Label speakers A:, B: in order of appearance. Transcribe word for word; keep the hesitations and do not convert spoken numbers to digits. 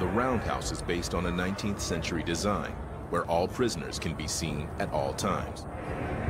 A: the roundhouse is based on a nineteenth century design, where all prisoners can be seen at all times.